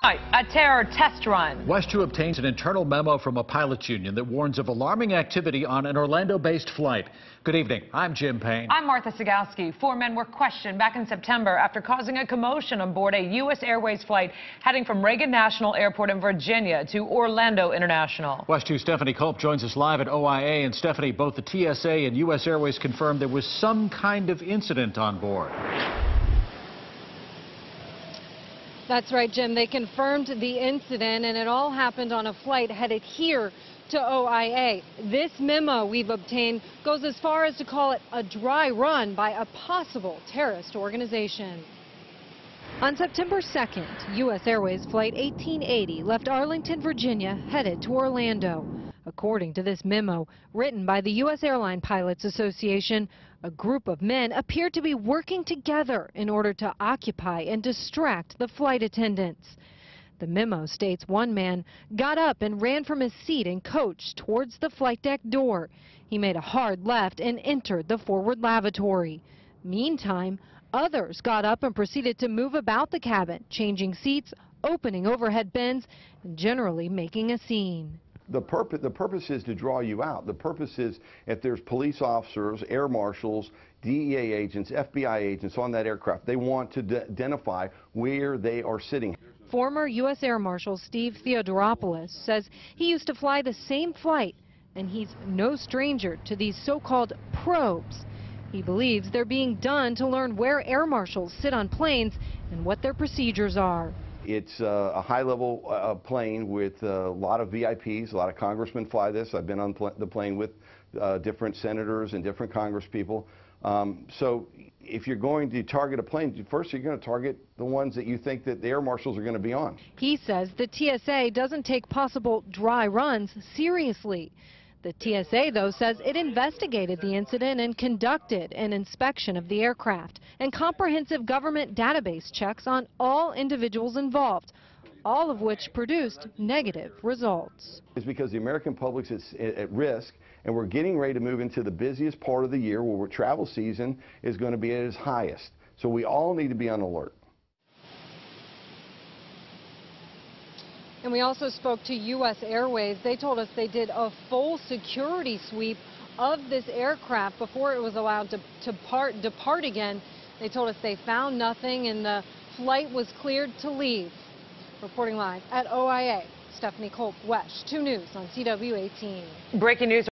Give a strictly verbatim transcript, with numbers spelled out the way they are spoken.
Right, a terror test run. WESH two obtains an internal memo from a pilots union that warns of alarming activity on an Orlando-based flight. Good evening. I'm Jim Payne. I'm Martha Sagowski. Four men were questioned back in September after causing a commotion on board a U S Airways flight heading from Reagan National Airport in Virginia to Orlando International. WESH two Stephanie Culp joins us live at O I A. And Stephanie, both the T S A and U S Airways confirmed there was some kind of incident on board. That's right, Jim. They confirmed the incident, and it all happened on a flight headed here to O I A. This memo we've obtained goes as far as to call it a dry run by a possible terrorist organization. On September second, U S Airways Flight eighteen eighty left Arlington, Virginia, headed to Orlando. According to this memo, written by the U S Airline Pilots Association, a group of men appeared to be working together in order to occupy and distract the flight attendants. The memo states one man got up and ran from his seat and coach towards the flight deck door. He made a hard left and entered the forward lavatory. Meantime, others got up and proceeded to move about the cabin, changing seats, opening overhead bins, and generally making a scene. The purpose, the purpose is to draw you out. The purpose is if there's police officers, air marshals, D E A agents, F B I agents on that aircraft, they want to identify where they are sitting. Former U S Air Marshal Steve Theodoropoulos says he used to fly the same flight, and he's no stranger to these so-called probes. He believes they're being done to learn where air marshals sit on planes and what their procedures are. It's uh, a high-level uh, plane with uh, a lot of V I Ps. A lot of congressmen fly this. I've been on pl the plane with uh, different senators and different congresspeople. Um, so if you're going to target a plane, first you're going to target the ones that you think that the air marshals are going to be on. He says the T S A doesn't take possible dry runs seriously. The T S A, though, says it investigated the incident and conducted an inspection of the aircraft and comprehensive government database checks on all individuals involved, all of which produced negative results. It's because the American public is at risk, and we're getting ready to move into the busiest part of the year where travel season is going to be at its highest. So we all need to be on alert. And we also spoke to U S Airways. They told us they did a full security sweep of this aircraft before it was allowed to, to part, depart again. They told us they found nothing and the flight was cleared to leave. Reporting live at O I A, Stephanie Culp, WESH two News on C W eighteen. Breaking news.